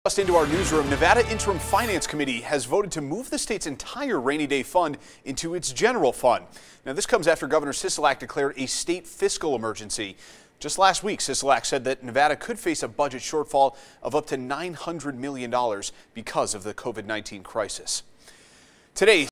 Just into our newsroom, Nevada Interim Finance Committee has voted to move the state's entire rainy day fund into its general fund. Now, this comes after Governor Sisolak declared a state fiscal emergency. Just last week, Sisolak said that Nevada could face a budget shortfall of up to $900 million because of the COVID-19 crisis. Today,